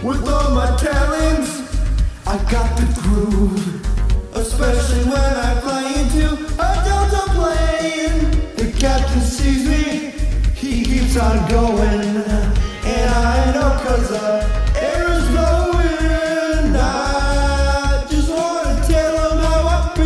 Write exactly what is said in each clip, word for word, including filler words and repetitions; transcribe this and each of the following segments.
with all my talents. I got the groove, especially when I fly into a Delta plane. The captain sees me, he keeps on going, and I know cause the air is blowing. I just wanna tell him how I'm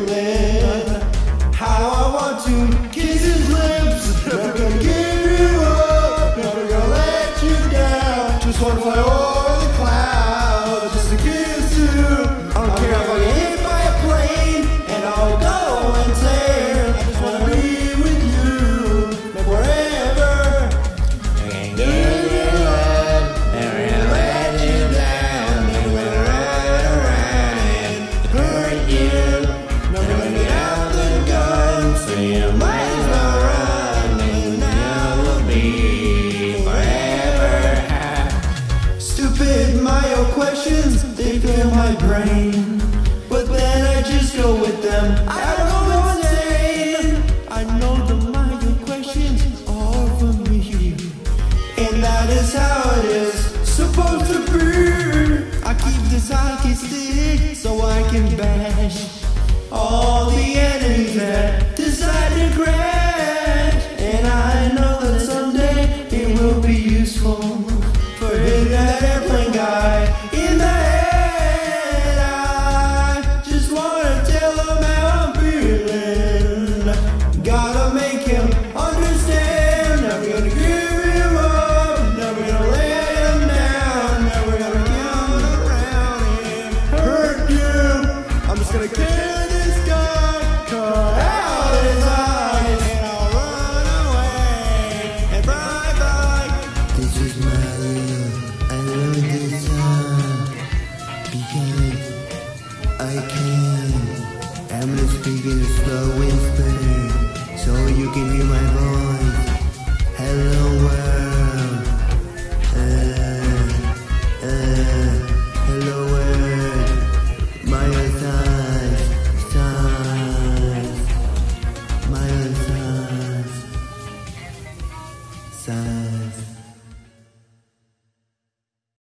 feeling, how I want to kiss his lips. Never gonna give you up, never gonna let you down. Just wanna fly over the clouds, just to kiss you. I don't care if I get hit by a plane, and I'll go and tear. I just wanna be with you, live forever. I can't give you up, never gonna let you down. Never gonna run around and hurt you. Never gonna get out the gun, so you might as well run, and now we'll be forever. Stupid Myo questions, they fill my brain, but then I just go with them. I don't go insane. I know the Myo questions are for me, and that is how it is supposed to be. I keep this hockey stick so I can bash all the enemies that decide to crash. And I know that someday it will be useful for hitting that airplane guy in the head. I just wanna tell him how I'm feeling. Gotta make him understand. Never gonna give him up, never gonna let him down, never gonna come around and hurt you. I'm just gonna kill this guy, cut out his eyes, and I'll run away and fly back. This is my love. I love this song because I can. I'm gonna speak in a slow whisper so you can hear my voice. Hello world.